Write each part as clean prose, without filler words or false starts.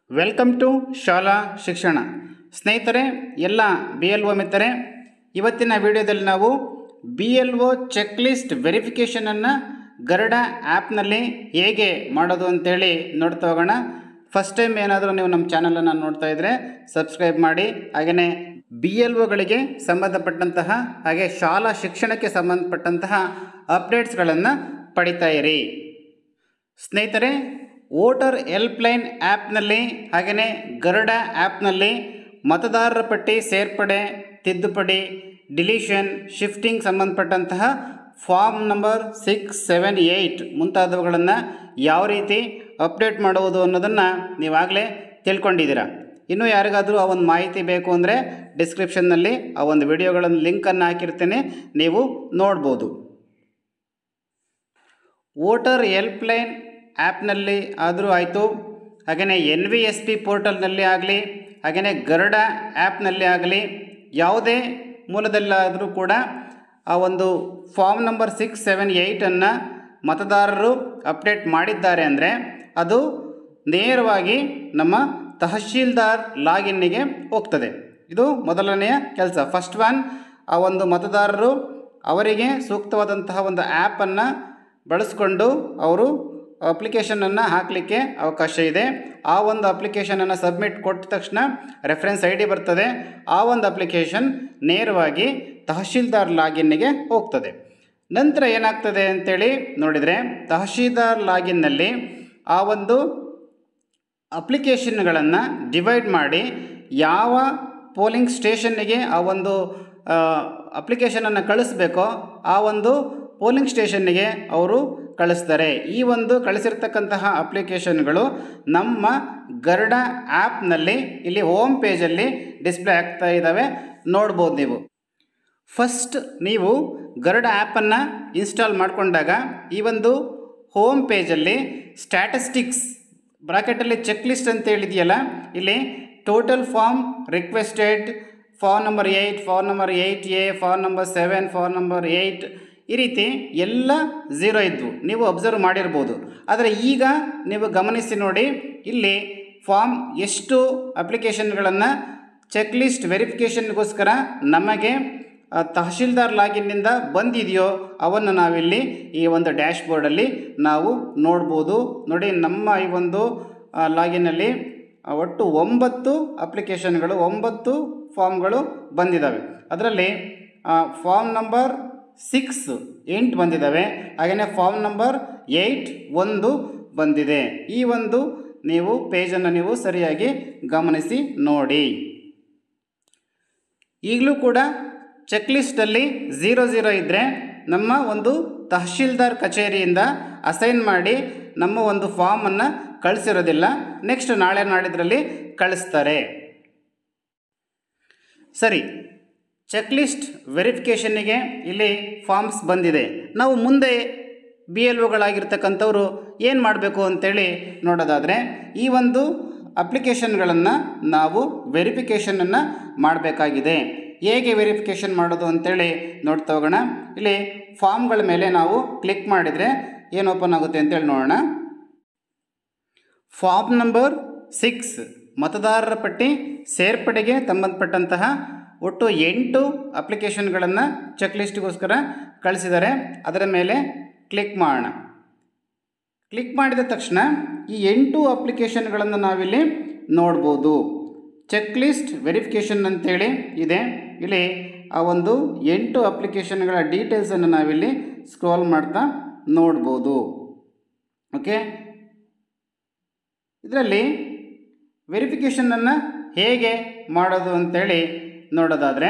Welcome to ಶಾಲಾ ಶಿಕ್ಷಣ. ಸ್ನೇಹಿತರೆ, ಎಲ್ಲ BLO ಮಿತ್ರರೇ, ಇವತ್ತಿನ ವಿಡಿಯೋದಲ್ಲಿ ನಾವು BLO ಚೆಕ್ ಲಿಸ್ಟ್ ವೆರಿಫಿಕೇಷನನ್ನು ಗರುಡ ಆ್ಯಪ್ನಲ್ಲಿ ಹೇಗೆ ಮಾಡೋದು ಅಂತೇಳಿ ನೋಡ್ತಾ ಹೋಗೋಣ. ಫಸ್ಟ್ ಟೈಮ್ ಏನಾದರೂ ನೀವು ನಮ್ಮ ಚಾನಲನ್ನು ನೋಡ್ತಾ ಇದ್ದರೆ ಸಬ್ಸ್ಕ್ರೈಬ್ ಮಾಡಿ. ಹಾಗೆಯೇ BLOಗಳಿಗೆ ಸಂಬಂಧಪಟ್ಟಂತಹ ಹಾಗೆ ಶಾಲಾ ಶಿಕ್ಷಣಕ್ಕೆ ಸಂಬಂಧಪಟ್ಟಂತಹ ಅಪ್ಡೇಟ್ಸ್ಗಳನ್ನು ಪಡಿತಾ ಇರಿ. ಸ್ನೇಹಿತರೆ, ವೋಟರ್ ಹೆಲ್ಪ್ಲೈನ್ ಆ್ಯಪ್ನಲ್ಲಿ ಹಾಗೆಯೇ ಗರುಡ ಆ್ಯಪ್ನಲ್ಲಿ ಮತದಾರರ ಪಟ್ಟಿ ಸೇರ್ಪಡೆ, ತಿದ್ದುಪಡಿ, ಡಿಲೀಷನ್, ಶಿಫ್ಟಿಂಗ್ ಸಂಬಂಧಪಟ್ಟಂತಹ ಫಾರ್ಮ್ ನಂಬರ್ 6, 7, 8 ಮುಂತಾದವುಗಳನ್ನು ಯಾವ ರೀತಿ ಅಪ್ಡೇಟ್ ಮಾಡುವುದು ಅನ್ನೋದನ್ನು ನೀವಾಗಲೇ ತಿಳ್ಕೊಂಡಿದ್ದೀರಾ. ಇನ್ನೂ ಯಾರಿಗಾದರೂ ಆ ಒಂದು ಮಾಹಿತಿ ಬೇಕು ಅಂದರೆ ಡಿಸ್ಕ್ರಿಪ್ಷನ್ನಲ್ಲಿ ಆ ಒಂದು ವಿಡಿಯೋಗಳನ್ನು ಲಿಂಕನ್ನು ಹಾಕಿರ್ತೀನಿ, ನೀವು ನೋಡ್ಬೋದು. ವೋಟರ್ ಹೆಲ್ಪ್ಲೈನ್ ಆ್ಯಪ್ನಲ್ಲಿ ಆದರೂ ಆಯಿತು, ಹಾಗೆಯೇ NVSP ಪೋರ್ಟಲ್ನಲ್ಲಿ ಆಗಲಿ, ಹಾಗೆಯೇ ಗರುಡ ಆ್ಯಪ್ನಲ್ಲಿ ಆಗಲಿ, ಯಾವುದೇ ಮೂಲದಲ್ಲಾದರೂ ಕೂಡ ಆ ಒಂದು ಫಾರ್ಮ್ ನಂಬರ್ 6, 7, 8 ಮತದಾರರು ಅಪ್ಡೇಟ್ ಮಾಡಿದ್ದಾರೆ ಅಂದರೆ ಅದು ನೇರವಾಗಿ ನಮ್ಮ ತಹಶೀಲ್ದಾರ್ ಲಾಗಿನ್ನಿಗೆ ಹೋಗ್ತದೆ. ಇದು ಮೊದಲನೆಯ ಕೆಲಸ. ಫಸ್ಟ್ ಒನ್, ಆ ಒಂದು ಮತದಾರರು ಅವರಿಗೆ ಸೂಕ್ತವಾದಂತಹ ಒಂದು ಆ್ಯಪನ್ನು ಬಳಸ್ಕೊಂಡು ಅವರು ಅಪ್ಲಿಕೇಶನನ್ನು ಹಾಕಲಿಕ್ಕೆ ಅವಕಾಶ ಇದೆ. ಆ ಒಂದು ಅಪ್ಲಿಕೇಶನನ್ನು ಸಬ್ಮಿಟ್ ಕೊಟ್ಟ ತಕ್ಷಣ ರೆಫರೆನ್ಸ್ ID ಬರ್ತದೆ. ಆ ಒಂದು ಅಪ್ಲಿಕೇಶನ್ ನೇರವಾಗಿ ತಹಶೀಲ್ದಾರ್ ಲಾಗಿನ್ನಿಗೆ ಹೋಗ್ತದೆ. ನಂತರ ಏನಾಗ್ತದೆ ಅಂತೇಳಿ ನೋಡಿದರೆ, ತಹಶೀಲ್ದಾರ್ ಲಾಗಿನ್ನಲ್ಲಿ ಆ ಒಂದು ಅಪ್ಲಿಕೇಶನ್ಗಳನ್ನು ಡಿವೈಡ್ ಮಾಡಿ ಯಾವ ಪೋಲಿಂಗ್ ಸ್ಟೇಷನ್ನಿಗೆ ಆ ಒಂದು ಅಪ್ಲಿಕೇಶನನ್ನು ಕಳಿಸ್ಬೇಕೋ ಆ ಒಂದು ಪೋಲಿಂಗ್ ಸ್ಟೇಷನ್ನಿಗೆ ಅವರು ಕಳಿಸ್ತಾರೆ. ಈ ಒಂದು ಕಳಿಸಿರ್ತಕ್ಕಂತಹ ಅಪ್ಲಿಕೇಶನ್ಗಳು ನಮ್ಮ ಗರುಡ ಆ್ಯಪ್ನಲ್ಲಿ ಇಲ್ಲಿ ಹೋಮ್ ಪೇಜಲ್ಲಿ ಡಿಸ್ಪ್ಲೇ ಆಗ್ತಾ ಇದ್ದಾವೆ, ನೋಡ್ಬೋದು ನೀವು. ಫಸ್ಟ್ ನೀವು ಗರುಡ ಆ್ಯಪನ್ನು ಇನ್ಸ್ಟಾಲ್ ಮಾಡಿಕೊಂಡಾಗ ಈ ಒಂದು ಹೋಮ್ ಪೇಜಲ್ಲಿ ಸ್ಟ್ಯಾಟಿಸ್ಟಿಕ್ಸ್ ಬ್ರಾಕೆಟಲ್ಲಿ ಚೆಕ್ ಲಿಸ್ಟ್ ಅಂತ ಹೇಳಿದೆಯಲ್ಲ, ಇಲ್ಲಿ total form requested, form number 8, form number 8A, form number 7, form number 8 ಈ ರೀತಿ ಎಲ್ಲ 0 ಇದ್ವು, ನೀವು ಅಬ್ಸರ್ವ್ ಮಾಡಿರ್ಬೋದು. ಆದರೆ ಈಗ ನೀವು ಗಮನಿಸಿ ನೋಡಿ, ಇಲ್ಲಿ ಫಾರ್ಮ್ ಎಷ್ಟು ಅಪ್ಲಿಕೇಶನ್ಗಳನ್ನು ಚೆಕ್ ಲಿಸ್ಟ್ ವೆರಿಫಿಕೇಷನ್ಗೋಸ್ಕರ ನಮಗೆ ತಹಶೀಲ್ದಾರ್ ಲಾಗಿನ್ನಿಂದ ಬಂದಿದೆಯೋ ಅವನ್ನು ನಾವಿಲ್ಲಿ ಈ ಒಂದು ಡ್ಯಾಶ್ ಬೋರ್ಡಲ್ಲಿ ನಾವು ನೋಡ್ಬೋದು. ನೋಡಿ, ನಮ್ಮ ಈ ಒಂದು ಲಾಗಿನ್ನಲ್ಲಿ ಒಟ್ಟು 9 ಅಪ್ಲಿಕೇಶನ್ಗಳು, 9 ಫಾರ್ಮ್ಗಳು ಬಂದಿದ್ದಾವೆ. ಅದರಲ್ಲಿ ಫಾರ್ಮ್ ನಂಬರ್ 6 8 ಬಂದಿದ್ದಾವೆ, ಹಾಗೆಯೇ ಫಾರ್ಮ್ ನಂಬರ್ 8 1 ಬಂದಿದೆ. ಈ ಒಂದು ನೀವು ಪೇಜನ್ನು ನೀವು ಸರಿಯಾಗಿ ಗಮನಿಸಿ ನೋಡಿ. ಈಗಲೂ ಕೂಡ ಚೆಕ್ ಲಿಸ್ಟಲ್ಲಿ 00 ಇದ್ದರೆ ನಮ್ಮ ಒಂದು ತಹಶೀಲ್ದಾರ್ ಕಚೇರಿಯಿಂದ ಅಸೈನ್ ಮಾಡಿ ನಮ್ಮ ಒಂದು ಫಾರ್ಮನ್ನು ಕಳಿಸಿರೋದಿಲ್ಲ, ನೆಕ್ಸ್ಟ್ ನಾಳೆ ನಾಡಿದ್ರಲ್ಲಿ ಕಳಿಸ್ತಾರೆ. ಸರಿ, ಚೆಕ್ ಲಿಸ್ಟ್ ವೆರಿಫಿಕೇಷನ್ನಿಗೆ ಇಲ್ಲಿ ಫಾರ್ಮ್ಸ್ ಬಂದಿದೆ. ನಾವು ಮುಂದೆ BLOಗಳಾಗಿರ್ತಕ್ಕಂಥವ್ರು ಏನು ಮಾಡಬೇಕು ಅಂತೇಳಿ ನೋಡೋದಾದರೆ, ಈ ಒಂದು ಅಪ್ಲಿಕೇಶನ್ಗಳನ್ನು ನಾವು ವೆರಿಫಿಕೇಷನನ್ನು ಮಾಡಬೇಕಾಗಿದೆ. ಹೇಗೆ ವೆರಿಫಿಕೇಷನ್ ಮಾಡೋದು ಅಂತೇಳಿ ನೋಡ್ತಾ ಹೋಗೋಣ. ಇಲ್ಲಿ ಫಾರ್ಮ್ಗಳ ಮೇಲೆ ನಾವು ಕ್ಲಿಕ್ ಮಾಡಿದರೆ ಏನು ಓಪನ್ ಆಗುತ್ತೆ ಅಂತೇಳಿ ನೋಡೋಣ. ಫಾರ್ಮ್ ನಂಬರ್ 6 ಮತದಾರರ ಪಟ್ಟಿ ಸೇರ್ಪಡೆಗೆ ಸಂಬಂಧಪಟ್ಟಂತಹ ಒಟ್ಟು 8 ಅಪ್ಲಿಕೇಶನ್ಗಳನ್ನು ಚೆಕ್ ಲಿಸ್ಟ್ಗೋಸ್ಕರ ಕಳಿಸಿದ್ದಾರೆ. ಅದರ ಮೇಲೆ ಕ್ಲಿಕ್ ಮಾಡೋಣ. ಕ್ಲಿಕ್ ಮಾಡಿದ ತಕ್ಷಣ ಈ 8 ಅಪ್ಲಿಕೇಶನ್ಗಳನ್ನು ನಾವಿಲ್ಲಿ ನೋಡ್ಬೋದು. ಚೆಕ್ ಲಿಸ್ಟ್ ವೆರಿಫಿಕೇಷನ್ ಅಂತೇಳಿ ಇದೆ. ಇಲ್ಲಿ ಆ ಒಂದು 8 ಅಪ್ಲಿಕೇಶನ್ಗಳ ಡೀಟೇಲ್ಸನ್ನು ನಾವಿಲ್ಲಿ ಸ್ಕ್ರೋಲ್ ಮಾಡ್ತಾ ನೋಡ್ಬೋದು. ಓಕೆ, ಇದರಲ್ಲಿ ವೆರಿಫಿಕೇಷನನ್ನು ಹೇಗೆ ಮಾಡೋದು ಅಂತೇಳಿ ನೋಡೋದಾದರೆ,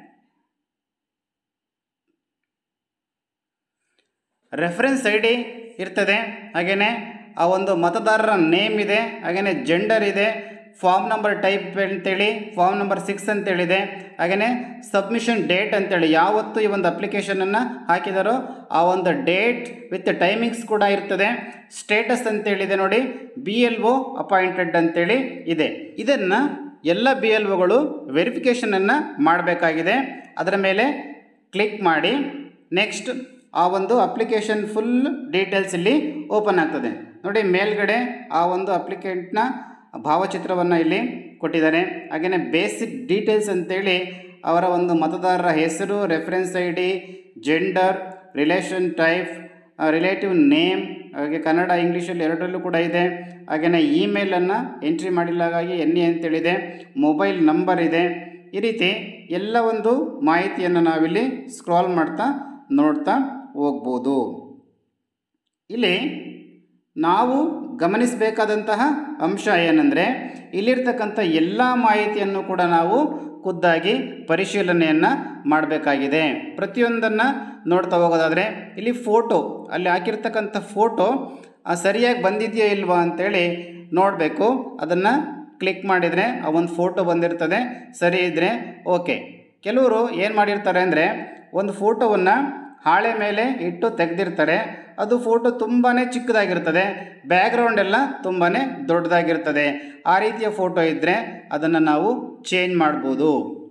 ರೆಫರೆನ್ಸ್ ID ಇರ್ತದೆ, ಹಾಗೆಯೇ ಆ ಒಂದು ಮತದಾರರ ನೇಮ್ ಇದೆ, ಹಾಗೆಯೇ ಜೆಂಡರ್ ಇದೆ, ಫಾರ್ಮ್ ನಂಬರ್ ಟೈಪ್ ಅಂತೇಳಿ ಫಾರ್ಮ್ ನಂಬರ್ 6 ಅಂತೇಳಿದೆ, ಹಾಗೆಯೇ ಸಬ್ಮಿಷನ್ ಡೇಟ್ ಅಂತೇಳಿ ಯಾವತ್ತು ಈ ಒಂದು ಅಪ್ಲಿಕೇಶನನ್ನು ಹಾಕಿದಾರೋ ಆ ಒಂದು ಡೇಟ್ ವಿತ್ ಟೈಮಿಂಗ್ಸ್ ಕೂಡ ಇರ್ತದೆ. ಸ್ಟೇಟಸ್ ಅಂತೇಳಿದೆ ನೋಡಿ, BLO ಅಪಾಯಿಂಟೆಡ್ ಅಂತೇಳಿ ಇದೆ. ಇದನ್ನು ಎಲ್ಲ BLOಗಳು ವೆರಿಫಿಕೇಷನನ್ನು ಮಾಡಬೇಕಾಗಿದೆ. ಅದರ ಮೇಲೆ ಕ್ಲಿಕ್ ಮಾಡಿ ನೆಕ್ಸ್ಟ್ ಆ ಒಂದು ಅಪ್ಲಿಕೇಶನ್ ಫುಲ್ ಡೀಟೇಲ್ಸ್ ಇಲ್ಲಿ ಓಪನ್ ಆಗ್ತದೆ. ನೋಡಿ, ಮೇಲ್ಗಡೆ ಆ ಒಂದು ಅಪ್ಲಿಕೆಂಟ್ನ ಭಾವಚಿತ್ರವನ್ನು ಇಲ್ಲಿ ಕೊಟ್ಟಿದ್ದಾರೆ. ಹಾಗೆಯೇ ಬೇಸಿಕ್ ಡೀಟೇಲ್ಸ್ ಅಂತೇಳಿ ಅವರ ಒಂದು ಮತದಾರರ ಹೆಸರು, reference I D, gender, relation type, relative name, ಹಾಗೆ ಕನ್ನಡ ಇಂಗ್ಲೀಷಲ್ಲಿ ಎರಡರಲ್ಲೂ ಕೂಡ ಇದೆ. ಹಾಗೆಯೇ ಇಮೇಲನ್ನು ಎಂಟ್ರಿ ಮಾಡಿಲ್ಲ, ಹಾಗಾಗಿ NA ಅಂತೇಳಿದೆ. ಮೊಬೈಲ್ ನಂಬರ್ ಇದೆ. ಈ ರೀತಿ ಎಲ್ಲ ಒಂದು ಮಾಹಿತಿಯನ್ನು ನಾವಿಲ್ಲಿ ಸ್ಕ್ರಾಲ್ ಮಾಡ್ತಾ ನೋಡ್ತಾ ಹೋಗ್ಬೋದು. ಇಲ್ಲಿ ನಾವು ಗಮನಿಸಬೇಕಾದಂತಹ ಅಂಶ ಏನಂದರೆ, ಇಲ್ಲಿರ್ತಕ್ಕಂಥ ಎಲ್ಲ ಮಾಹಿತಿಯನ್ನು ಕೂಡ ನಾವು ಖುದ್ದಾಗಿ ಪರಿಶೀಲನೆಯನ್ನು ಮಾಡಬೇಕಾಗಿದೆ. ಪ್ರತಿಯೊಂದನ್ನು ನೋಡ್ತಾ ಹೋಗೋದಾದರೆ ಇಲ್ಲಿ ಫೋಟೋ, ಅಲ್ಲಿ ಹಾಕಿರ್ತಕ್ಕಂಥ ಫೋಟೋ ಸರಿಯಾಗಿ ಬಂದಿದೆಯಾ ಇಲ್ವಾ ಅಂಥೇಳಿ ನೋಡಬೇಕು. ಅದನ್ನು ಕ್ಲಿಕ್ ಮಾಡಿದರೆ ಆ ಒಂದು ಫೋಟೋ ಬಂದಿರ್ತದೆ. ಸರಿ ಇದ್ದರೆ ಓಕೆ. ಕೆಲವರು ಏನು ಮಾಡಿರ್ತಾರೆ ಅಂದರೆ, ಒಂದು ಫೋಟೋವನ್ನು ಹಾಳೆ ಮೇಲೆ ಇಟ್ಟು ತೆಗೆದಿರ್ತಾರೆ. ಅದು ಫೋಟೋ ತುಂಬಾ ಚಿಕ್ಕದಾಗಿರ್ತದೆ, ಬ್ಯಾಕ್ಗ್ರೌಂಡ್ ಎಲ್ಲ ತುಂಬಾ ದೊಡ್ಡದಾಗಿರ್ತದೆ. ಆ ರೀತಿಯ ಫೋಟೋ ಇದ್ದರೆ ಅದನ್ನು ನಾವು ಚೇಂಜ್ ಮಾಡ್ಬೋದು.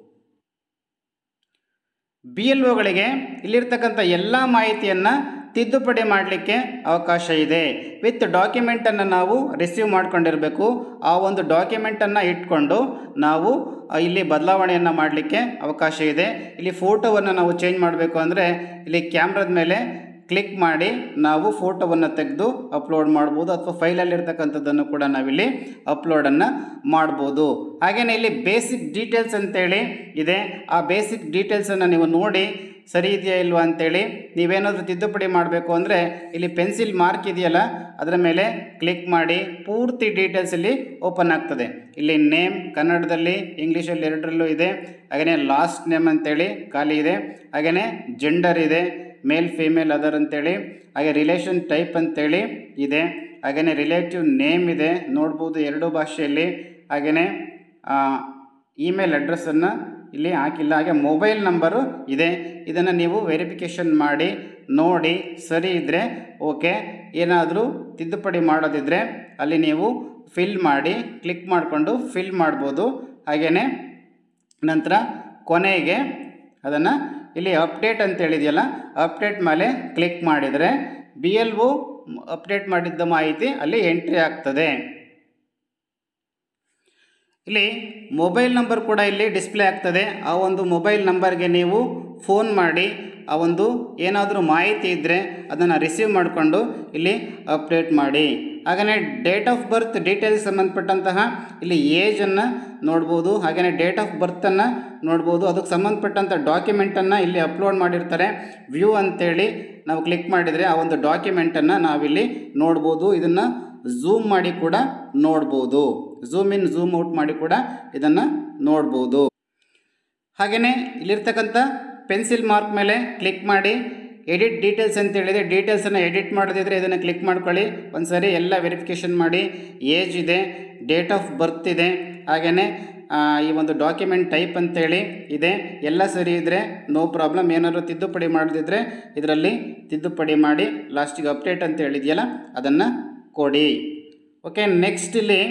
BLOಗಳಿಗೆ ಇಲ್ಲಿರ್ತಕ್ಕಂಥ ಎಲ್ಲ ಮಾಹಿತಿಯನ್ನು ತಿದ್ದುಪಡಿ ಮಾಡಲಿಕ್ಕೆ ಅವಕಾಶ ಇದೆ. ವಿತ್ ಡಾಕ್ಯುಮೆಂಟನ್ನು ನಾವು ರಿಸೀವ್ ಮಾಡ್ಕೊಂಡಿರಬೇಕು. ಆ ಒಂದು ಡಾಕ್ಯುಮೆಂಟನ್ನು ಇಟ್ಕೊಂಡು ನಾವು ಇಲ್ಲಿ ಬದಲಾವಣೆಯನ್ನು ಮಾಡಲಿಕ್ಕೆ ಅವಕಾಶ ಇದೆ. ಇಲ್ಲಿ ಫೋಟೋವನ್ನು ನಾವು ಚೇಂಜ್ ಮಾಡಬೇಕು ಅಂದರೆ ಇಲ್ಲಿ ಕ್ಯಾಮ್ರಾದ ಮೇಲೆ ಕ್ಲಿಕ್ ಮಾಡಿ ನಾವು ಫೋಟೋವನ್ನು ತೆಗೆದು ಅಪ್ಲೋಡ್ ಮಾಡ್ಬೋದು, ಅಥವಾ ಫೈಲಲ್ಲಿರ್ತಕ್ಕಂಥದ್ದನ್ನು ಕೂಡ ನಾವಿಲ್ಲಿ ಅಪ್ಲೋಡನ್ನು ಮಾಡ್ಬೋದು. ಹಾಗೆಯೇ ಇಲ್ಲಿ ಬೇಸಿಕ್ ಡೀಟೇಲ್ಸ್ ಅಂತೇಳಿ ಇದೆ. ಆ ಬೇಸಿಕ್ ಡೀಟೇಲ್ಸನ್ನು ನೀವು ನೋಡಿ ಸರಿ ಇದೆಯಾ ಇಲ್ವಾ ಅಂಥೇಳಿ ನೀವೇನಾದರೂ ತಿದ್ದುಪಡಿ ಮಾಡಬೇಕು ಅಂದರೆ ಇಲ್ಲಿ ಪೆನ್ಸಿಲ್ ಮಾರ್ಕ್ ಇದೆಯಲ್ಲ, ಅದರ ಮೇಲೆ ಕ್ಲಿಕ್ ಮಾಡಿ ಪೂರ್ತಿ ಡೀಟೇಲ್ಸ್ ಇಲ್ಲಿ ಓಪನ್ ಆಗ್ತದೆ. ಇಲ್ಲಿ ನೇಮ್ ಕನ್ನಡದಲ್ಲಿ, ಇಂಗ್ಲೀಷಲ್ಲಿ ಎರಡರಲ್ಲೂ ಇದೆ. ಹಾಗೆಯೇ ಲಾಸ್ಟ್ ನೇಮ್ ಅಂತೇಳಿ ಖಾಲಿ ಇದೆ. ಹಾಗೆಯೇ ಜೆಂಡರ್ ಇದೆ, ಮೇಲ್ ಫೀಮೇಲ್ ಅದರ್ ಅಂತೇಳಿ. ಹಾಗೆ ರಿಲೇಷನ್ ಟೈಪ್ ಅಂತೇಳಿ ಇದೆ. ಹಾಗೆಯೇ ರಿಲೇಟಿವ್ ನೇಮ್ ಇದೆ, ನೋಡ್ಬೋದು ಎರಡೂ ಭಾಷೆಯಲ್ಲಿ. ಹಾಗೆಯೇ ಇಮೇಲ್ ಅಡ್ರೆಸ್ಸನ್ನು ಇಲ್ಲಿ ಹಾಕಿಲ್ಲ. ಹಾಗೆ ಮೊಬೈಲ್ ನಂಬರು ಇದೆ. ಇದನ್ನು ನೀವು ವೆರಿಫಿಕೇಷನ್ ಮಾಡಿ ನೋಡಿ ಸರಿ ಇದ್ದರೆ ಓಕೆ. ಏನಾದರೂ ತಿದ್ದುಪಡಿ ಮಾಡೋದಿದ್ದರೆ ಅಲ್ಲಿ ನೀವು ಫಿಲ್ ಮಾಡಿ ಕ್ಲಿಕ್ ಮಾಡಿಕೊಂಡು ಫಿಲ್ ಮಾಡ್ಬೋದು. ಹಾಗೆಯೇ ನಂತರ ಕೊನೆಗೆ ಅದನ್ನು ಇಲ್ಲಿ ಅಪ್ಡೇಟ್ ಅಂತೇಳಿದೆಯಲ್ಲ, ಅಪ್ಡೇಟ್ ಮೇಲೆ ಕ್ಲಿಕ್ ಮಾಡಿದರೆ BLO ಅಪ್ಡೇಟ್ ಮಾಡಿದ್ದ ಮಾಹಿತಿ ಅಲ್ಲಿ ಎಂಟ್ರಿ ಆಗ್ತದೆ. ಇಲ್ಲಿ ಮೊಬೈಲ್ ನಂಬರ್ ಕೂಡ ಇಲ್ಲಿ ಡಿಸ್ಪ್ಲೇ ಆಗ್ತದೆ. ಆ ಒಂದು ಮೊಬೈಲ್ ನಂಬರ್ಗೆ ನೀವು ಫೋನ್ ಮಾಡಿ ಆ ಒಂದು ಏನಾದರೂ ಮಾಹಿತಿ ಇದ್ದರೆ ಅದನ್ನು ರಿಸೀವ್ ಮಾಡಿಕೊಂಡು ಇಲ್ಲಿ ಅಪ್ಡೇಟ್ ಮಾಡಿ. ಹಾಗೆಯೇ ಡೇಟ್ ಆಫ್ ಬರ್ತ್ ಡೀಟೇಲ್ಸ್ ಸಂಬಂಧಪಟ್ಟಂತಹ ಇಲ್ಲಿ ಏಜನ್ನು ನೋಡ್ಬೋದು. ಹಾಗೆಯೇ ಡೇಟ್ ಆಫ್ ಬರ್ತನ್ನು ನೋಡ್ಬೋದು. ಅದಕ್ಕೆ ಸಂಬಂಧಪಟ್ಟಂಥ ಡಾಕ್ಯುಮೆಂಟನ್ನು ಇಲ್ಲಿ ಅಪ್ಲೋಡ್ ಮಾಡಿರ್ತಾರೆ. ವ್ಯೂ ಅಂತೇಳಿ ನಾವು ಕ್ಲಿಕ್ ಮಾಡಿದರೆ ಆ ಒಂದು ಡಾಕ್ಯುಮೆಂಟನ್ನು ನಾವಿಲ್ಲಿ ನೋಡ್ಬೋದು. ಇದನ್ನು ಝೂಮ್ ಮಾಡಿ ಕೂಡ ನೋಡ್ಬೋದು, ಝೂಮ್ ಇನ್ ಝೂಮ್ ಔಟ್ ಮಾಡಿ ಕೂಡ ಇದನ್ನು ನೋಡ್ಬೋದು. ಹಾಗೆಯೇ ಇಲ್ಲಿರ್ತಕ್ಕಂಥ ಪೆನ್ಸಿಲ್ ಮಾರ್ಕ್ ಮೇಲೆ ಕ್ಲಿಕ್ ಮಾಡಿ ಎಡಿಟ್ ಡೀಟೇಲ್ಸ್ ಅಂತೇಳಿದೆ. ಡೀಟೇಲ್ಸನ್ನು ಎಡಿಟ್ ಮಾಡೋದಿದ್ರೆ ಇದನ್ನು ಕ್ಲಿಕ್ ಮಾಡ್ಕೊಳ್ಳಿ. ಒಂದು ಸರಿ ಎಲ್ಲ ವೆರಿಫಿಕೇಷನ್ ಮಾಡಿ. ಏಜ್ ಇದೆ, ಡೇಟ್ ಆಫ್ ಬರ್ತ್ ಇದೆ, ಹಾಗೆಯೇ ಈ ಒಂದು ಡಾಕ್ಯುಮೆಂಟ್ ಟೈಪ್ ಅಂತೇಳಿ ಇದೆ. ಎಲ್ಲ ಸರಿ ಇದ್ದರೆ ನೋ ಪ್ರಾಬ್ಲಮ್. ಏನಾದರೂ ತಿದ್ದುಪಡಿ ಮಾಡೋದಿದ್ರೆ ಇದರಲ್ಲಿ ತಿದ್ದುಪಡಿ ಮಾಡಿ ಲಾಸ್ಟಿಗೆ ಅಪ್ಡೇಟ್ ಅಂತ ಹೇಳಿದೆಯಲ್ಲ ಅದನ್ನು ಕೊಡಿ. ಓಕೆ, ನೆಕ್ಸ್ಟ್ ಇಲ್ಲಿ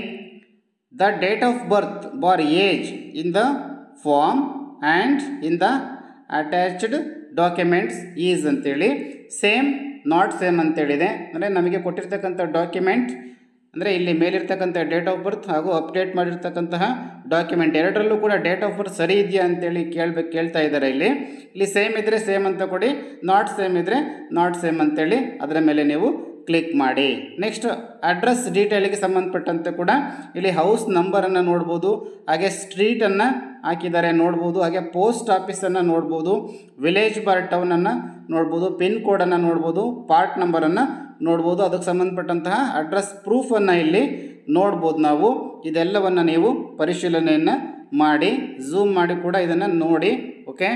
the date of birth bar age in the form and in the attached documents is ಅಂತೇಳಿ ಸೇಮ್ ನಾಟ್ ಸೇಮ್ ಅಂತೇಳಿದೆ. ಅಂದರೆ ನಮಗೆ ಕೊಟ್ಟಿರ್ತಕ್ಕಂಥ ಡಾಕ್ಯುಮೆಂಟ್ ಅಂದರೆ ಇಲ್ಲಿ ಮೇಲಿರ್ತಕ್ಕಂಥ ಡೇಟ್ ಆಫ್ ಬರ್ತ್ ಹಾಗೂ ಅಪ್ಡೇಟ್ ಮಾಡಿರ್ತಕ್ಕಂತಹ ಡಾಕ್ಯುಮೆಂಟ್ ಎರಡರಲ್ಲೂ ಕೂಡ ಡೇಟ್ ಆಫ್ ಬರ್ತ್ ಸರಿ ಇದೆಯಾ ಅಂತೇಳಿ ಕೇಳ್ತಾ ಇದ್ದಾರೆ. ಇಲ್ಲಿ ಸೇಮ್ ಇದ್ದರೆ ಸೇಮ್ ಅಂತ ಕೊಡಿ, ನಾಟ್ ಸೇಮ್ ಇದ್ದರೆ ನಾಟ್ ಸೇಮ್ ಅಂತೇಳಿ ಅದರ ಮೇಲೆ ನೀವು ಕ್ಲಿಕ್ ಮಾಡಿ. ನೆಕ್ಸ್ಟ್ ಅಡ್ರೆಸ್ ಡೀಟೇಲಿಗೆ ಸಂಬಂಧಪಟ್ಟಂತೆ ಕೂಡ ಇಲ್ಲಿ ಹೌಸ್ ನಂಬರನ್ನು ನೋಡ್ಬೋದು, ಹಾಗೆ ಸ್ಟ್ರೀಟನ್ನು ಹಾಕಿದ್ದಾರೆ ನೋಡ್ಬೋದು, ಹಾಗೆ ಪೋಸ್ಟ್ ಆಫೀಸನ್ನು ನೋಡ್ಬೋದು, ವಿಲೇಜ್ ಬಾರ್ ಟೌನನ್ನು ನೋಡ್ಬೋದು, ಪಿನ್ ಕೋಡನ್ನು ನೋಡ್ಬೋದು, ಪಾರ್ಟ್ ನಂಬರನ್ನು ನೋಡ್ಬೋದು. ಅದಕ್ಕೆ ಸಂಬಂಧಪಟ್ಟಂತಹ ಅಡ್ರೆಸ್ ಪ್ರೂಫನ್ನು ಇಲ್ಲಿ ನೋಡ್ಬೋದು ನಾವು. ಇದೆಲ್ಲವನ್ನು ನೀವು ಪರಿಶೀಲನೆಯನ್ನು ಮಾಡಿ ಝೂಮ್ ಮಾಡಿ ಕೂಡ ಇದನ್ನು ನೋಡಿ. ಓಕೆ,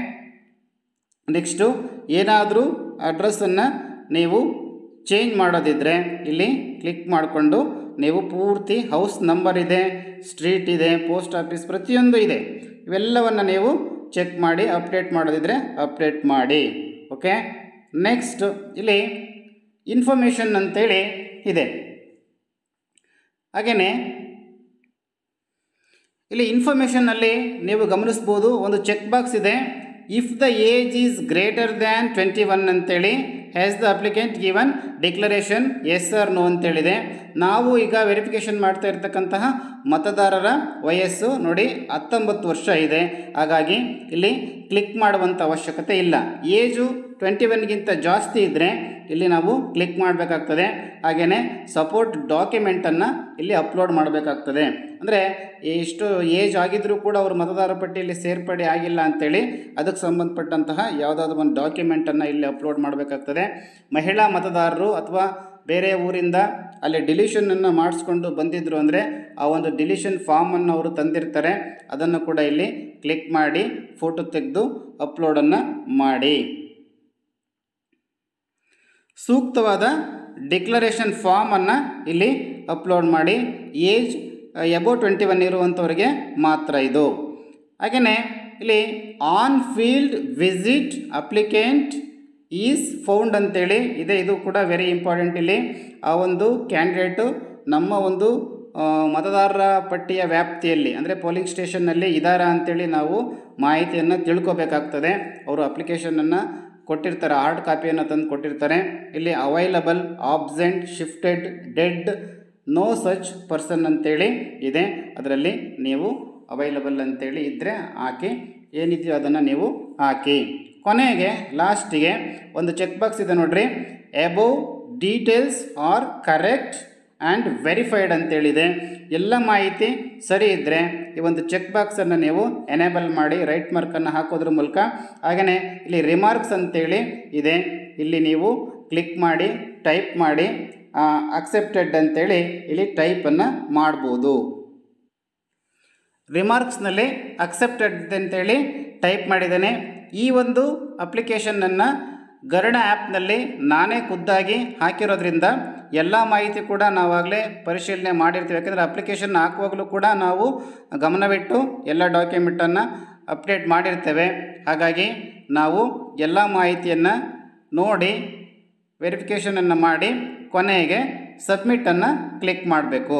ನೆಕ್ಸ್ಟು ಏನಾದರೂ ಅಡ್ರೆಸ್ಸನ್ನು ನೀವು ಚೇಂಜ್ ಮಾಡೋದಿದ್ದರೆ ಇಲ್ಲಿ ಕ್ಲಿಕ್ ಮಾಡಿಕೊಂಡು ನೀವು ಪೂರ್ತಿ ಹೌಸ್ ನಂಬರ್ ಇದೆ, ಸ್ಟ್ರೀಟ್ ಇದೆ, ಪೋಸ್ಟ್ ಆಫೀಸ್ ಪ್ರತಿಯೊಂದು ಇದೆ, ಇವೆಲ್ಲವನ್ನು ನೀವು ಚೆಕ್ ಮಾಡಿ ಅಪ್ಡೇಟ್ ಮಾಡೋದಿದ್ದರೆ ಅಪ್ಡೇಟ್ ಮಾಡಿ. ಓಕೆ, ನೆಕ್ಸ್ಟ್ ಇಲ್ಲಿ ಇನ್ಫಾರ್ಮೇಷನ್ ಅಂತೇಳಿ ಇದೆ. ಹಾಗೆಯೇ ಇಲ್ಲಿ ಇನ್ಫಾರ್ಮೇಷನ್ನಲ್ಲಿ ನೀವು ಗಮನಿಸ್ಬೋದು ಒಂದು ಚೆಕ್ ಬಾಕ್ಸ್ ಇದೆ. If the age is greater than 21 ಅಂತೇಳಿ has the applicant given declaration yes or no ಅಂತೇಳಿದೆ. ನಾವು ಈಗ ವೆರಿಫಿಕೇಷನ್ ಮಾಡ್ತಾ ಇರ್ತಕ್ಕಂತಹ ಮತದಾರರ ವಯಸ್ಸು ನೋಡಿ 19 ವರ್ಷ ಇದೆ. ಹಾಗಾಗಿ ಇಲ್ಲಿ ಕ್ಲಿಕ್ ಮಾಡುವಂಥ ಅವಶ್ಯಕತೆ ಇಲ್ಲ. ಏಜು 21ಗಿಂತ ಜಾಸ್ತಿ ಇದ್ದರೆ ಇಲ್ಲಿ ನಾವು ಕ್ಲಿಕ್ ಮಾಡಬೇಕಾಗ್ತದೆ. ಹಾಗೆಯೇ ಸಪೋರ್ಟ್ ಡಾಕ್ಯುಮೆಂಟನ್ನು ಇಲ್ಲಿ ಅಪ್ಲೋಡ್ ಮಾಡಬೇಕಾಗ್ತದೆ. ಅಂದರೆ ಎಷ್ಟು ಏಜ್ ಆಗಿದ್ದರೂ ಕೂಡ ಅವರು ಮತದಾರ ಪಟ್ಟಿಯಲ್ಲಿ ಸೇರ್ಪಡೆ ಆಗಿಲ್ಲ ಅಂಥೇಳಿ ಅದಕ್ಕೆ ಸಂಬಂಧಪಟ್ಟಂತಹ ಯಾವುದಾದ್ರೂ ಒಂದು ಡಾಕ್ಯುಮೆಂಟನ್ನು ಇಲ್ಲಿ ಅಪ್ಲೋಡ್ ಮಾಡಬೇಕಾಗ್ತದೆ. ಮಹಿಳಾ ಮತದಾರರು ಅಥವಾ ಬೇರೆ ಊರಿಂದ ಅಲ್ಲಿ ಡಿಲೀಷನನ್ನು ಮಾಡಿಸ್ಕೊಂಡು ಬಂದಿದ್ದರು ಅಂದರೆ ಆ ಒಂದು ಡಿಲೀಷನ್ ಫಾರ್ಮನ್ನು ಅವರು ತಂದಿರ್ತಾರೆ. ಅದನ್ನು ಕೂಡ ಇಲ್ಲಿ ಕ್ಲಿಕ್ ಮಾಡಿ ಫೋಟೋ ತೆಗೆದು ಅಪ್ಲೋಡನ್ನು ಮಾಡಿ. ಸೂಕ್ತವಾದ ಡಿಕ್ಲರೇಷನ್ ಫಾರ್ಮನ್ನು ಇಲ್ಲಿ ಅಪ್ಲೋಡ್ ಮಾಡಿ. ಏಜ್ ಎಬೋ 21 ಇರುವಂಥವ್ರಿಗೆ ಮಾತ್ರ ಇದು. ಹಾಗೆಯೇ ಇಲ್ಲಿ on field visit applicant is found ಅಂತೇಳಿ ಇದೆ. ಇದು ಕೂಡ ವೆರಿ ಇಂಪಾರ್ಟೆಂಟ್. ಇಲ್ಲಿ ಆ ಒಂದು ಕ್ಯಾಂಡಿಡೇಟು ನಮ್ಮ ಒಂದು ಮತದಾರರ ಪಟ್ಟಿಯ ವ್ಯಾಪ್ತಿಯಲ್ಲಿ ಅಂದರೆ ಪೋಲಿಂಗ್ ಸ್ಟೇಷನ್ನಲ್ಲಿ ಇದ್ದಾರಾ ಅಂಥೇಳಿ ನಾವು ಮಾಹಿತಿಯನ್ನು ತಿಳ್ಕೊಬೇಕಾಗ್ತದೆ. ಅವರು ಅಪ್ಲಿಕೇಶನನ್ನು ಕೊಟ್ಟಿರ್ತಾರೆ, ಹಾರ್ಡ್ ಕಾಪಿಯನ್ನು ತಂದು ಕೊಟ್ಟಿರ್ತಾರೆ. ಇಲ್ಲಿ available, absent, shifted, dead, no such person ಅಂತೇಳಿ ಇದೆ. ಅದರಲ್ಲಿ ನೀವು ಅವೈಲಬಲ್ ಅಂತೇಳಿ ಇದ್ದರೆ ಹಾಕಿ, ಏನಿದೆಯೋ ಅದನ್ನು ನೀವು ಹಾಕಿ. ಕೊನೆಗೆ ಲಾಸ್ಟಿಗೆ ಒಂದು ಚೆಕ್ ಬಾಕ್ಸ್ ಇದೆ ನೋಡ್ರಿ, above details are correct and verified ಅಂತೇಳಿದೆ. ಎಲ್ಲ ಮಾಹಿತಿ ಸರಿ ಇದ್ದರೆ ಈ ಒಂದು ಚೆಕ್ ಬಾಕ್ಸನ್ನು ನೀವು ಎನೇಬಲ್ ಮಾಡಿ ರೈಟ್ ಮಾರ್ಕನ್ನು ಹಾಕೋದ್ರ ಮೂಲಕ. ಹಾಗೆಯೇ ಇಲ್ಲಿ ರಿಮಾರ್ಕ್ಸ್ ಅಂತೇಳಿ ಇದೆ, ಇಲ್ಲಿ ನೀವು ಕ್ಲಿಕ್ ಮಾಡಿ ಟೈಪ್ ಮಾಡಿ ಅಕ್ಸೆಪ್ಟೆಡ್ ಅಂತೇಳಿ ಇಲ್ಲಿ ಟೈಪನ್ನು ಮಾಡ್ಬೋದು. ರಿಮಾರ್ಕ್ಸ್ನಲ್ಲಿ ಅಕ್ಸೆಪ್ಟೆಡ್ ಅಂತೇಳಿ ಟೈಪ್ ಮಾಡಿದ್ದೇನೆ. ಈ ಒಂದು ಅಪ್ಲಿಕೇಶನನ್ನು ಗರುಡ ಆ್ಯಪ್ನಲ್ಲಿ ನಾನೇ ಖುದ್ದಾಗಿ ಹಾಕಿರೋದ್ರಿಂದ ಎಲ್ಲ ಮಾಹಿತಿ ಕೂಡ ನಾವಾಗಲೇ ಪರಿಶೀಲನೆ ಮಾಡಿರ್ತೀವಿ. ಯಾಕೆಂದರೆ ಅಪ್ಲಿಕೇಶನ್ ಹಾಕುವಾಗಲೂ ಕೂಡ ನಾವು ಗಮನವಿಟ್ಟು ಎಲ್ಲ ಡಾಕ್ಯುಮೆಂಟನ್ನು ಅಪ್ಡೇಟ್ ಮಾಡಿರ್ತೇವೆ. ಹಾಗಾಗಿ ನಾವು ಎಲ್ಲ ಮಾಹಿತಿಯನ್ನು ನೋಡಿ ವೆರಿಫಿಕೇಷನನ್ನು ಮಾಡಿ ಕೊನೆಗೆ ಸಬ್ಮಿಟನ್ನು ಕ್ಲಿಕ್ ಮಾಡಬೇಕು.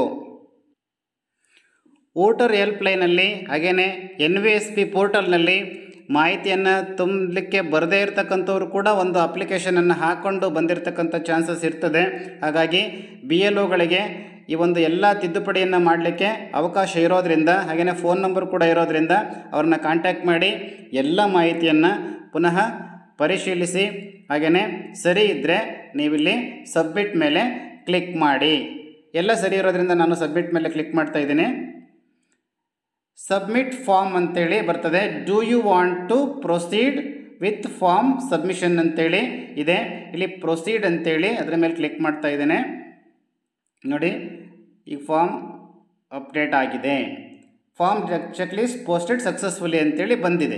ವೋಟರ್ ಹೆಲ್ಪ್ಲೈನಲ್ಲಿ ಹಾಗೆಯೇ NVSP ಪೋರ್ಟಲ್ನಲ್ಲಿ ಮಾಹಿತಿಯನ್ನು ತುಂಬಲಿಕ್ಕೆ ಬರದೇ ಇರತಕ್ಕಂಥವ್ರು ಕೂಡ ಒಂದು ಅಪ್ಲಿಕೇಶನನ್ನು ಹಾಕ್ಕೊಂಡು ಬಂದಿರತಕ್ಕಂಥ ಚಾನ್ಸಸ್ ಇರ್ತದೆ. ಹಾಗಾಗಿ BLOಗಳಿಗೆ ಈ ಒಂದು ಎಲ್ಲ ತಿದ್ದುಪಡಿಯನ್ನು ಮಾಡಲಿಕ್ಕೆ ಅವಕಾಶ ಇರೋದರಿಂದ ಹಾಗೆಯೇ ಫೋನ್ ನಂಬರ್ ಕೂಡ ಇರೋದರಿಂದ ಅವ್ರನ್ನ ಕಾಂಟ್ಯಾಕ್ಟ್ ಮಾಡಿ ಎಲ್ಲ ಮಾಹಿತಿಯನ್ನು ಪುನಃ ಪರಿಶೀಲಿಸಿ ಹಾಗೆಯೇ ಸರಿ ಇದ್ದರೆ ನೀವಿಲ್ಲಿ ಸಬ್ಮಿಟ್ ಮೇಲೆ ಕ್ಲಿಕ್ ಮಾಡಿ. ಎಲ್ಲ ಸರಿ ಇರೋದ್ರಿಂದ ನಾನು ಸಬ್ಮಿಟ್ ಮೇಲೆ ಕ್ಲಿಕ್ ಮಾಡ್ತಾ ಇದ್ದೀನಿ. ಸಬ್ಮಿಟ್ ಫಾರ್ಮ್ ಅಂತೇಳಿ ಬರ್ತದೆ. Do you want to proceed with form submission ಅಂತೇಳಿ ಇದೆ. ಇಲ್ಲಿ ಪ್ರೊಸೀಡ್ ಅಂತೇಳಿ ಅದರ ಮೇಲೆ ಕ್ಲಿಕ್ ಮಾಡ್ತಾ ಇದ್ದೇನೆ. ನೋಡಿ, ಈ ಫಾರ್ಮ್ ಅಪ್ಡೇಟ್ ಆಗಿದೆ. Form check list posted successfully ಅಂತೇಳಿ ಬಂದಿದೆ.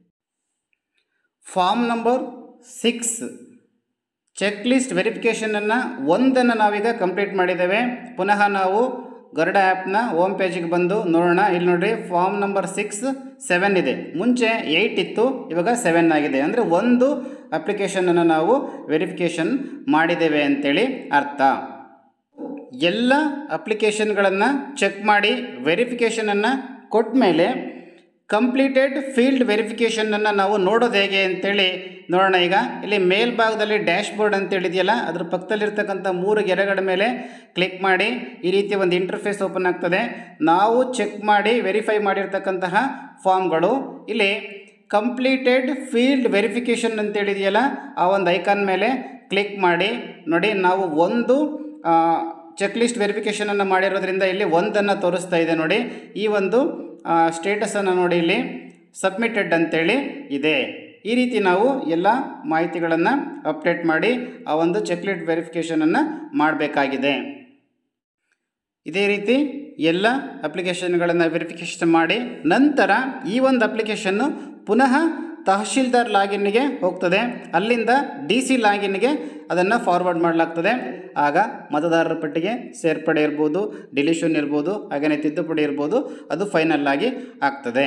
ಫಾರ್ಮ್ ನಂಬರ್ 6 ಚೆಕ್ ಲಿಸ್ಟ್ ವೆರಿಫಿಕೇಷನನ್ನು 1 ನಾವೀಗ ಕಂಪ್ಲೀಟ್ ಮಾಡಿದ್ದೇವೆ. ಪುನಃ ನಾವು ಗರುಡ ಆ್ಯಪ್ನ ಹೋಮ್ ಪೇಜಿಗೆ ಬಂದು ನೋಡೋಣ. ಇಲ್ಲಿ ನೋಡಿರಿ, ಫಾರ್ಮ್ ನಂಬರ್ 6 7 ಇದೆ. ಮುಂಚೆ 8 ಇತ್ತು, ಇವಾಗ 7 ಆಗಿದೆ. ಅಂದರೆ ಒಂದು ಅಪ್ಲಿಕೇಶನನ್ನು ನಾವು ವೆರಿಫಿಕೇಷನ್ ಮಾಡಿದ್ದೇವೆ ಅಂತೇಳಿ ಅರ್ಥ. ಎಲ್ಲ ಅಪ್ಲಿಕೇಶನ್ಗಳನ್ನು ಚೆಕ್ ಮಾಡಿ ವೆರಿಫಿಕೇಷನನ್ನು ಕೊಟ್ಟ ಮೇಲೆ ಕಂಪ್ಲೀಟೆಡ್ ಫೀಲ್ಡ್ ವೆರಿಫಿಕೇಷನನ್ನು ನಾವು ನೋಡೋದು ಹೇಗೆ ಅಂತೇಳಿ ನೋಡೋಣ. ಈಗ ಇಲ್ಲಿ ಮೇಲ್ಭಾಗದಲ್ಲಿ ಡ್ಯಾಶ್ ಬೋರ್ಡ್ ಅಂತೇಳಿದೆಯಲ್ಲ, ಅದ್ರ ಪಕ್ಕದಲ್ಲಿರ್ತಕ್ಕಂಥ 3 ಗೆರೆಗಳ ಮೇಲೆ ಕ್ಲಿಕ್ ಮಾಡಿ ಈ ರೀತಿ ಒಂದು ಇಂಟರ್ಫೇಸ್ ಓಪನ್ ಆಗ್ತದೆ. ನಾವು ಚೆಕ್ ಮಾಡಿ ವೆರಿಫೈ ಮಾಡಿರ್ತಕ್ಕಂತಹ ಫಾರ್ಮ್ಗಳು ಇಲ್ಲಿ ಕಂಪ್ಲೀಟೆಡ್ ಫೀಲ್ಡ್ ವೆರಿಫಿಕೇಷನ್ ಅಂತೇಳಿದೆಯಲ್ಲ, ಆ ಒಂದು ಐಕಾನ್ ಮೇಲೆ ಕ್ಲಿಕ್ ಮಾಡಿ. ನೋಡಿ, ನಾವು ಒಂದು ಚೆಕ್ ಲಿಸ್ಟ್ ವೆರಿಫಿಕೇಷನನ್ನು ಮಾಡಿರೋದ್ರಿಂದ ಇಲ್ಲಿ 1 ತೋರಿಸ್ತಾ ಇದೆ. ನೋಡಿ, ಈ ಒಂದು ಸ್ಟೇಟಸನ್ನು ನೋಡಿ, ಇಲ್ಲಿ ಸಬ್ಮಿಟೆಡ್ ಅಂತೇಳಿ ಇದೆ. ಈ ರೀತಿ ನಾವು ಎಲ್ಲ ಮಾಹಿತಿಗಳನ್ನು ಅಪ್ಡೇಟ್ ಮಾಡಿ ಆ ಒಂದು ಚೆಕ್ ಲಿಸ್ಟ್ ವೆರಿಫಿಕೇಷನನ್ನು ಮಾಡಬೇಕಾಗಿದೆ. ಇದೇ ರೀತಿ ಎಲ್ಲ ಅಪ್ಲಿಕೇಶನ್ಗಳನ್ನು ವೆರಿಫಿಕೇಷನ್ ಮಾಡಿ ನಂತರ ಈ ಒಂದು ಅಪ್ಲಿಕೇಶನ್ನು ಪುನಃ ತಹಶೀಲ್ದಾರ್ ಲಾಗಿನ್ಗೆ ಹೋಗ್ತದೆ. ಅಲ್ಲಿಂದ DC ಲಾಗಿನ್ಗೆ ಅದನ್ನು ಫಾರ್ವರ್ಡ್ ಮಾಡಲಾಗ್ತದೆ. ಆಗ ಮತದಾರರ ಪಟ್ಟಿಗೆ ಸೇರ್ಪಡೆ ಇರ್ಬೋದು, ಡಿಲೀಷನ್ ಇರ್ಬೋದು, ಹಾಗೆಯೇ ತಿದ್ದುಪಡಿ ಇರ್ಬೋದು, ಅದು ಫೈನಲ್ ಆಗಿ ಆಗ್ತದೆ.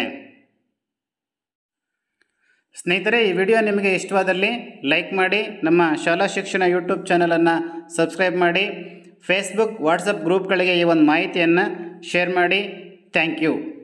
ಸ್ನೇಹಿತರೆ, ಈ ವಿಡಿಯೋ ನಿಮಗೆ ಇಷ್ಟವಾದಲ್ಲಿ ಲೈಕ್ ಮಾಡಿ, ನಮ್ಮ ಶಾಲಾ ಶಿಕ್ಷಣ ಯೂಟ್ಯೂಬ್ ಚಾನಲನ್ನು ಸಬ್ಸ್ಕ್ರೈಬ್ ಮಾಡಿ, ಫೇಸ್ಬುಕ್ ವಾಟ್ಸಪ್ ಗ್ರೂಪ್ಗಳಿಗೆ ಈ ಒಂದು ಮಾಹಿತಿಯನ್ನು ಶೇರ್ ಮಾಡಿ. Thank you.